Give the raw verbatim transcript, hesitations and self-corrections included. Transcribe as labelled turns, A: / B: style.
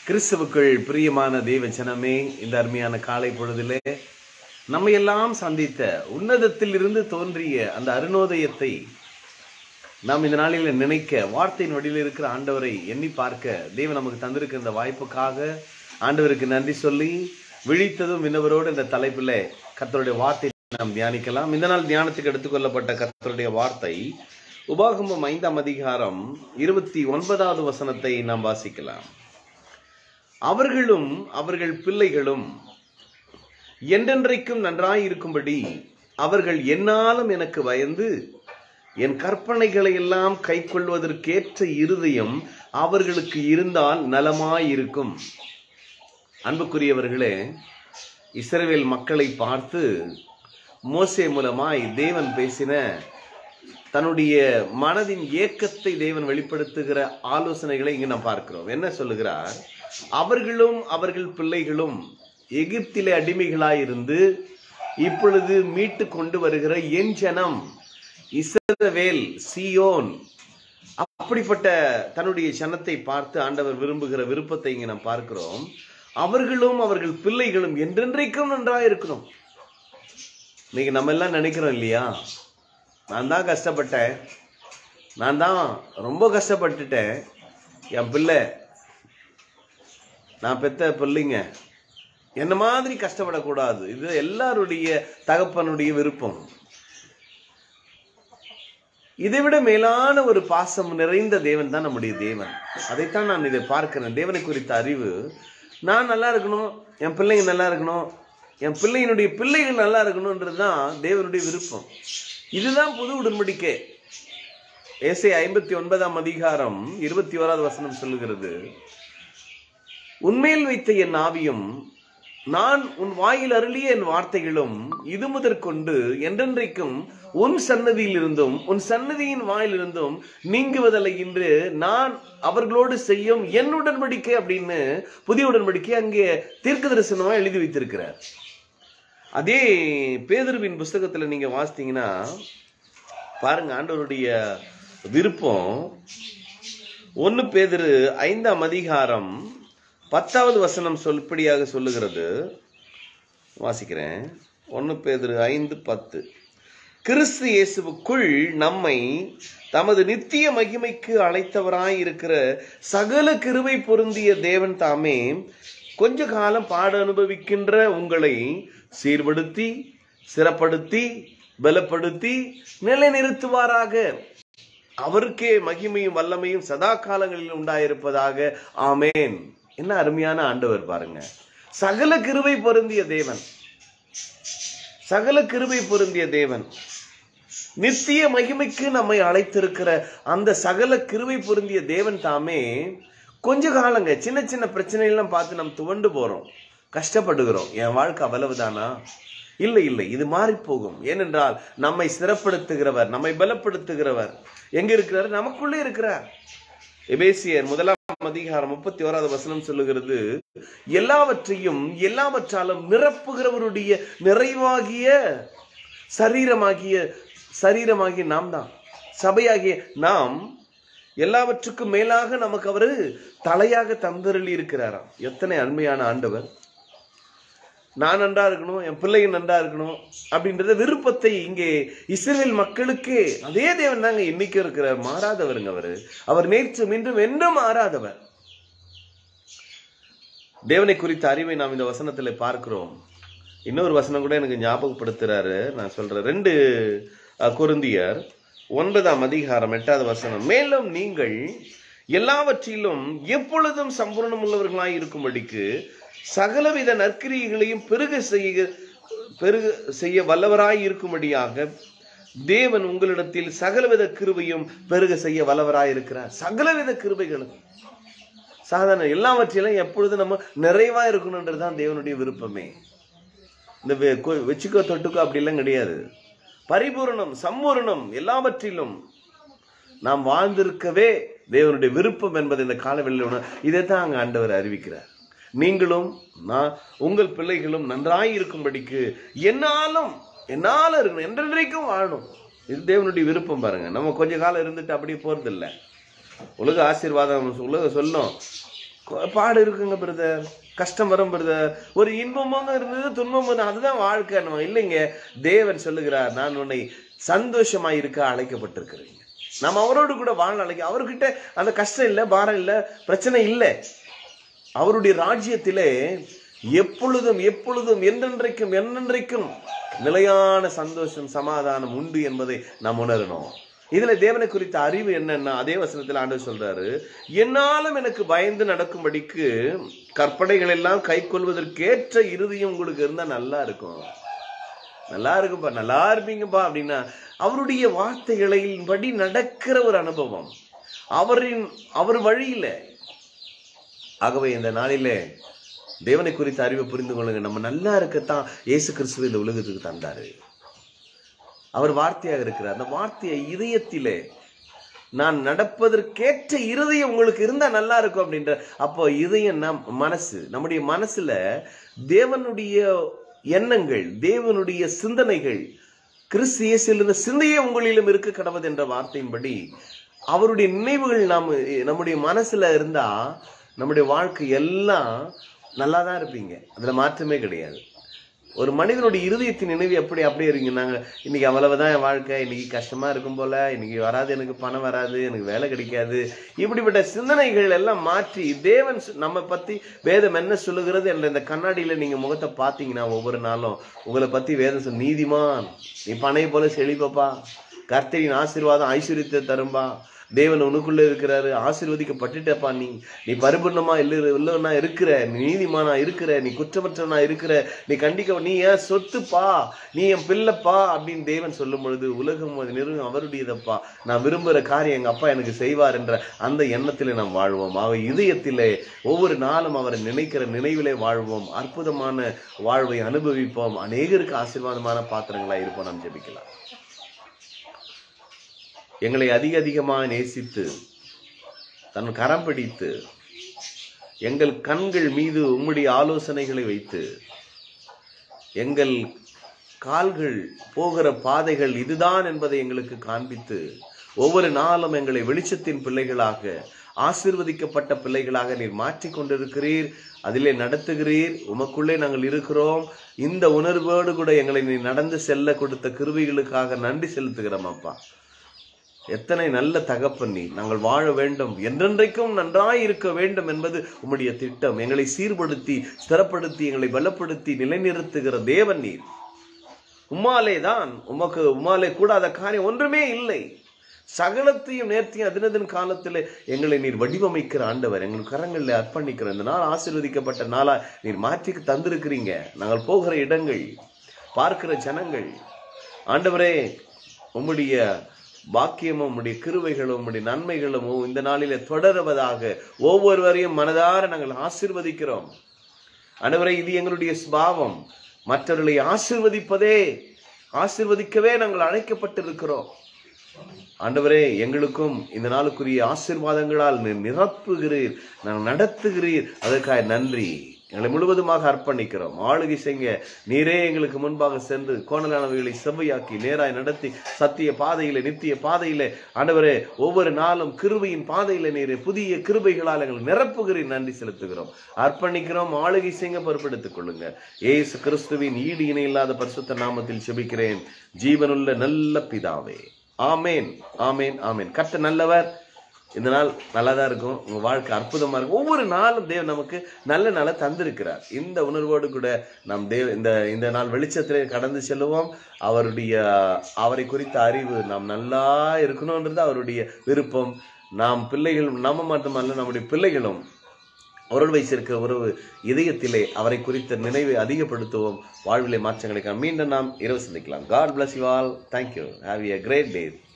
A: கிறிஸ்துவுக்குள் பிரியமான தேவ ஜனமே, இந்த அருமையான காலை பொழுதிலே நம்ம எல்லாம் சந்தித்த உன்னதத்தில் இருந்து தோன்றிய அந்த அருணோதயத்தை நாம் இந்த நாளில் நினைக்க, வார்த்தையின் வழியில் இருக்கிற ஆண்டவரை எண்ணி பார்க்க தேவன் நமக்கு தந்திருக்கிற இந்த வாய்ப்புக்காக ஆண்டவருக்கு நன்றி சொல்லி, விழித்ததும் விண்ணவரோடு இந்த தலைப்பில் கர்த்தருடைய வார்த்தை நாம் தியானிக்கலாம். இந்த நாள் தியானத்துக்கு எடுத்துக்கொள்ளப்பட்ட கர்த்தருடைய வார்த்தை உபாகமம் ஐந்தாம் அதிகாரம் இருபத்தி ஒன்பதாவது வசனத்தை நாம் வாசிக்கலாம். அவர்களும் அவர்கள் பிள்ளைகளும் என்றென்றைக்கும் நன்றாயிருக்கும்படி அவர்கள் என்னாலும் எனக்கு பயந்து என் கற்பனைகளை எல்லாம் கை கொள்வதற்கேற்ற இருதயம் அவர்களுக்கு இருந்தால் நலமாயிருக்கும். அன்புக்குரியவர்களே, இஸ்ரவேல் மக்களை பார்த்து மோசே மூலமாய் தேவன் பேசின தன்னுடைய மனதின் ஏக்கத்தை தேவன் வெளிப்படுத்துகிற ஆலோசனைகளை இங்கு நாம் பார்க்கிறோம். என்ன சொல்லுகிறார்? அவர்களும் அவர்கள் பிள்ளைகளும் எகிப்திலே அடிமைகளாயிருந்து இப்பொழுது மீட்டு கொண்டு வருகிற என் ஜனம் இஸ்ரவேல், சீயோன், அப்படிப்பட்ட தன்னுடைய ஜனத்தை பார்த்து ஆண்டவர் விரும்புகிற விருப்பத்தை இங்கே நாம் பார்க்கிறோம். அவர்களும் அவர்கள் பிள்ளைகளும் என்றென்றைக்கும் நன்றாக இருக்கணும். இன்னைக்கு நம்ம எல்லாம் நினைக்கிறோம் இல்லையா, நான் தான் கஷ்டப்பட்டேன், நான் தான் ரொம்ப கஷ்டப்பட்டுட்டேன், என் பிள்ளை, நான் பெத்த பிள்ளைங்க என்ன மாதிரி கஷ்டப்படக்கூடாது. இது எல்லாருடைய தகப்பனுடைய விருப்பம். இதை விட மேலான ஒரு பாசம் நிறைந்த தேவன் தான் நம்முடைய தேவன். அதைத்தான் நான் இதை பார்க்கிறேன். தேவனை குறித்த அறிவு, நான் நல்லா இருக்கணும், என் பிள்ளைங்க நல்லா இருக்கணும், என் பிள்ளையினுடைய பிள்ளைகள் நல்லா இருக்கணும்ன்றதுதான் தேவனுடைய விருப்பம். இதுதான் புது உடன்படிக்கை. ஏசாயா ஐம்பத்தி ஒன்பதாம் அதிகாரம் இருபத்தி ஓராவது வசனம் சொல்லுகிறது, உன்மேல் வைத்த என் ஆவியும் நான் உன் வாயில் அருளிய என் வார்த்தைகளும் இது முதற்கொண்டு என்றென்றைக்கும் உன் சன்னதியில் இருந்தும் உன் சன்னதியின் வாயிலிருந்தும் நீங்குவதில்லை என்று நான் அவர்களோடு செய்யும் என் உடன்படிக்கை அப்படின்னு புதிய உடன்படிக்கை அங்கே தீர்க்க தரிசனமா எழுதி வைத்திருக்கிறார். அதே பேதுருவின் புஸ்தகத்துல நீங்க வாசித்தீங்கன்னா பாருங்க, ஆண்டவருடைய விருப்பம். ஒன்னு பேதுரு ஐந்தாம் அதிகாரம் பத்தாவது வசனம் சொல்படியாக சொல்லுகிறது. வாசிக்கிறேன். ஒன்னு பேதுரு ஐந்து பத்து. கிறிஸ்து இயேசுவுக்குள் நம்மை தமது நித்திய மகிமைக்கு அழைத்தவராய் இருக்கிற சகல கிருபை பொருந்திய தேவன் தாமே கொஞ்ச காலம் பாட அனுபவிக்கின்ற உங்களை சீர்படுத்தி, சிறப்படுத்தி, பலப்படுத்தி நிலைநிறுத்துவாராக. அவருக்கே மகிமையும் வல்லமையும் சதா காலங்களில் உண்டாயிருப்பதாக. ஆமேன். என்ன அருமையான ஆண்டவர் பாருங்க. சகல கிருபை பொருந்திய தேவன், சகல கிருபை பொருந்திய தேவன், நித்திய மகிமைக்கு நம்மை அழைத்திருக்கிற அந்த சகல கிருபை பொருந்திய தேவன் தாமே கொஞ்ச காலங்க சின்ன சின்ன பிரச்சனைகள்லாம் பார்த்து நம்ம துவண்டு போறோம், கஷ்டப்படுகிறோம். என் வாழ்க்கை அவ்வளவுதானா? இல்லை இல்லை, இது மாறி போகும். ஏனென்றால் நம்மை சிறப்படுத்துகிறவர், நம்மை பலப்படுத்துகிறவர் எங்க இருக்கிறார்? நமக்குள்ளே இருக்கிறார். எபேசியர் முதலாம் அதிகாரம் முப்பத்தி ஓராவது வசனம் சொல்லுகிறது, எல்லாவற்றையும் எல்லாவற்றாலும் நிரப்புகிறவருடைய நிறைவாகிய சரீரமாகிய சரீரமாகிய நாம் தான், சபையாகிய நாம் எல்லாவற்றுக்கும் மேலாக நமக்கு அவரு தலையாக தந்தருளி இருக்கிறாராம். எத்தனை அருமையான ஆண்டவர். நான் நன்றா இருக்கணும், என் பிள்ளைங்க நன்றா இருக்கணும் அப்படின்றத விருப்பத்தை இங்கே இஸ்ரவேல் மக்களுக்கே அதே தேவன் தாங்க இன்னைக்கு இருக்கிறார். மாறாதவருங்க அவரு. அவர் நேற்றும் இன்றும் என்றும் மாறாதவர். தேவனை குறித்த அறிவை நாம் இந்த வசனத்துல பார்க்கிறோம். இன்னொரு வசனம் கூட எனக்கு ஞாபகப்படுத்துறாரு, நான் சொல்றேன். ரெண்டு கொரிந்தியர் ஒன்பதாம் அதிகாரம் எட்டாவது வசனம், மேலும் நீங்கள் எல்லாவற்றிலும் எப்பொழுதும் சம்பூர்ணம் உள்ளவர்களாய் இருக்கும்படிக்கு சகலவித நற்கிரியைகளையும் பெருக செய்ய பெருக செய்ய வல்லவராய் இருக்கும்படியாக தேவன் உங்களிடத்தில் சகலவித கிருபையும் பெருக செய்ய வல்லவராய் இருக்கிறார். சகலவித கிருபைகளும் சாதாரண எல்லாவற்றிலும் எப்பொழுதும் நம்ம நிறைவா இருக்கணும்ன்றதுதான் தேவனுடைய விருப்பமே. இந்த வச்சுக்கோ தொட்டுக்கோ அப்படிலாம் கிடையாது. பரிபூரணம், சம்பூரணம், எல்லாவற்றிலும் நாம் வாழ்ந்திருக்கவே தேவனுடைய விருப்பம் என்பது இந்த காலவெளியில் இதைத்தான் அங்க ஆண்டவர் அறிவிக்கிறார். நீங்களும் நான் உங்கள் பிள்ளைகளும் நன்றாய் இருக்கும்படிக்கு என்னாலும் என்னால இருக்கணும், என்றென்றைக்கும் வாழணும். இது தேவனுடைய விருப்பம். பாருங்க, நம்ம கொஞ்ச காலம் இருந்துட்டு அப்படியே போறது இல்லை. உலக ஆசீர்வாதம் உலக சொல்லும், பாடு இருக்குங்க பிரதர், கஷ்டம் வரும் பிரதர், ஒரு இன்பமாக இருந்தது துன்பம் வந்து அதுதான் வாழ்க்கை. இல்லைங்க, தேவன் சொல்லுகிறார், நான் உன்னை சந்தோஷமாய் இருக்க அழைக்கப்பட்டிருக்கிறீங்க. நம்ம அவரோடு கூட வாழ அழைக்க. அவர்கிட்ட அந்த கஷ்டம் இல்லை, பாரம் இல்லை, பிரச்சனை இல்லை. அவருடைய ராஜ்யத்திலே எப்பொழுதும் எப்பொழுதும் என்றென்றைக்கும் என்றென்றைக்கும் நிலையான சந்தோஷம் சமாதானம் உண்டு என்பதை நாம் உணரணும். இதுல தேவனை குறித்த அறிவு என்னன்னா, அதே வசனத்தில் ஆண்டவர் சொல்றாரு, என்னாலும் எனக்கு பயந்து நடக்கும்படிக்கு கற்பனைகள் எல்லாம் கை கொள்வதற்கேற்ற இருதயம் உங்களுக்கு இருந்தா நல்லா இருக்கும். நல்லா இருக்கும்பா, நல்லா இருப்பீங்கப்பா அப்படின்னா அவருடைய வார்த்தைகளின் படி நடக்கிற ஒரு அனுபவம் அவரின் அவர் வழியில. ஆகவே இந்த நாளிலே தேவனை குறித்த அறிவை புரிந்து கொள்ளுங்க. நம்ம நல்லா இருக்கத்தான் இயேசு கிறிஸ்துவ இந்த உலகத்துக்கு தந்தாரு. அவர் வார்த்தையாக இருக்கிறார். அந்த வார்த்தையை இதயத்திலே நான் நடப்பதற்கேற்ற இருதயம் உங்களுக்கு இருந்தா நல்லா இருக்கும் அப்படின்ற. அப்போ இதயம் நம் மனசு, நம்முடைய மனசுல தேவனுடைய எண்ணங்கள், தேவனுடைய சிந்தனைகள், கிறிஸ்து இயேசுவின் சிந்தையே உங்களிலும் இருக்க கடவுது என்ற வார்த்தையின்படி அவருடைய நினைவுகள் நாம் நம்முடைய மனசுல இருந்தா நம்முடைய வாழ்க்கை எல்லாம் நல்லா தான் இருப்பீங்க. அதுல மாற்றமே கிடையாது. ஒரு மனிதனுடைய இருதயத்தின் நினைவு எப்படி அப்படியே இருங்க. நாங்க இன்னைக்கு அவ்வளவுதான் என் வாழ்க்கை, இன்னைக்கு கஷ்டமா இருக்கும் போல, இன்னைக்கு வராது, எனக்கு பணம் வராது, எனக்கு வேலை கிடைக்காது, இப்படிப்பட்ட சிந்தனைகள் எல்லாம் மாற்றி தேவன் நம்ம பத்தி வேதம் என்ன சொல்லுகிறது என்ற இந்த கண்ணாடியில நீங்க முகத்தை பார்த்தீங்கன்னா ஒவ்வொரு நாளும் உங்களை பத்தி வேதம் சொல், நீதிமான், நீ பனை போல செழிப்பப்பா, கர்த்தரின் ஆசீர்வாதம் ஐஸ்வர்யத்தை தரும்பா, தேவன் உனக்குள்ள இருக்கிறாரு, ஆசீர்வதிக்கப்பட்டுட்டப்பா, நீ நீ பரிபூர்ணமா இல்ல இல்லைன்னா இருக்கிற, நீ நீதிமானா இருக்கிற, நீ குற்றமற்றவனா இருக்கிற, நீ கண்டிக்க, நீ ஏன் சொத்துப்பா, நீ என் பிள்ளைப்பா அப்படின்னு தேவன் சொல்லும் பொழுது உலகம் நிறுவனம் அவருடையதப்பா, நான் விரும்புகிற காரியம் எங்க அப்பா எனக்கு செய்வார் என்ற அந்த எண்ணத்திலே நாம் வாழ்வோம். ஆக இதயத்திலே ஒவ்வொரு நாளும் அவரை நினைக்கிற நினைவிலே வாழ்வோம். அற்புதமான வாழ்வை அனுபவிப்போம். அநேகருக்கு ஆசீர்வாதமான பாத்திரங்களா இருப்போம். நாம் ஜெபிக்கலாம். எங்களை அதிக அதிகமாக நேசித்து தன் கரம் பிடித்து எங்கள் கண்கள் மீது உம்முடைய ஆலோசனைகளை வைத்து எங்கள் கால்கள் போகிற பாதைகள் இதுதான் என்பதை எங்களுக்கு காண்பித்து ஒவ்வொரு நாளும் எங்களை வெளிச்சத்தின் பிள்ளைகளாக, ஆசீர்வதிக்கப்பட்ட பிள்ளைகளாக நீர் மாற்றிக் கொண்டிருக்கிறீர். அதிலே நடத்துகிறீர். உமக்குள்ளே நாங்கள் இருக்கிறோம். இந்த உணர்வோடு கூட எங்களை நீ நடந்து செல்ல கொடுத்த கிருபைகளுக்காக நன்றி செலுத்துகிறோம் அப்பா. எத்தனை நல்ல தகப்பன் நீ. நாங்கள் வாழ வேண்டும், என்றென்றைக்கும் நன்றாய் இருக்க வேண்டும் என்பது உம்முடைய திட்டம். எங்களை சீர்படுத்தி ஸ்திரப்படுத்தி எங்களை பலப்படுத்தி நிலைநிறுத்துகிற தேவன் நீர். உம்மாலே தான், உமக்கு உம்மாலே கூடாத காரியம் ஒன்றுமே இல்லை. சகலத்தையும் நேர்த்தியும் அதினதின் காலத்தில் எங்களை நீர் வடிவமைக்கிற ஆண்டவர். எங்கள் கரங்களில் அர்ப்பணிக்கிறோம். இந்த நாள் ஆசீர்வதிக்கப்பட்ட நாளா நீர் மாற்றி தந்திருக்கிறீங்க. நாங்கள் போகிற இடங்கள், பார்க்கிற ஜனங்கள், ஆண்டவரே உம்முடைய பாக்கியமும் உம்முடைய கிருபைகளும் உம்முடைய நன்மைகளும் இந்த நாளிலே தொடருவதாக ஒவ்வொருவரையும் மனதார நாங்கள் ஆசீர்வதிக்கிறோம். ஆண்டவரே, இது எங்களுடைய சுபாவம். மற்றவர்களை ஆசீர்வதிப்பதே, ஆசீர்வதிக்கவே நாங்கள் அழைக்கப்பட்டிருக்கிறோம். ஆண்டவரே, எங்களுக்கும் இந்த நாளுக்குரிய ஆசீர்வாதங்களால் நிரப்புகிறீர், நாங்கள் நடத்துகிறீர். அதற்காக நன்றி. எங்களை முழுவதுமாக அர்ப்பணிக்கிறோம். ஆளுகை செய்ய நீரே எங்களுக்கு முன்பாக சென்று கோணலானவைகளை செவ்வையாக்கி நேராய் நடத்தி சத்திய பாதையில, நித்திய பாதையில ஆண்டவரே ஒவ்வொரு நாளும் கிருபையின் பாதையில நீரே புதிய கிருபைகளால் எங்களை நிரப்புகிறீர். நன்றி செலுத்துகிறோம், அர்ப்பணிக்கிறோம். ஆளுகை செய்ய பொறுப்பெடுத்துக் கொள்ளுங்க. ஏசு கிறிஸ்துவின் ஈடு இணை இல்லாத பரிசுத்த நாமத்தில் செபிக்கிறேன் ஜீவனுள்ள நல்ல பிதாவே. ஆமேன், ஆமேன், ஆமேன். கர்த்தர் நல்லவர். இந்த நாள் நல்லாதான் இருக்கும். உங்க வாழ்க்கை அற்புதமா இருக்கும். ஒவ்வொரு நாளும் தேவன் நமக்கு நல்ல நாளை தந்திருக்கிறார். இந்த உணர்வோடு கூட நாம் தேவ இந்த இந்த நாள் வெளிச்சத்திலே கடந்து செல்லுவோம். அவருடைய அவரை குறித்த அறிவு நாம் நல்லா இருக்கணும்ன்றது அவருடைய விருப்பம். நாம் பிள்ளைகள், நம்ம மட்டுமல்ல நம்முடைய பிள்ளைகளும் அவரோடு வைச்சிருக்கிற உறவு இதயத்திலே அவரை குறித்த நினைவை அதிகப்படுத்துவோம். வாழ்விலே மாற்றங்களை மீண்டும் நாம் இரவு சந்திக்கலாம். God bless you all. Thank you. Have a great day.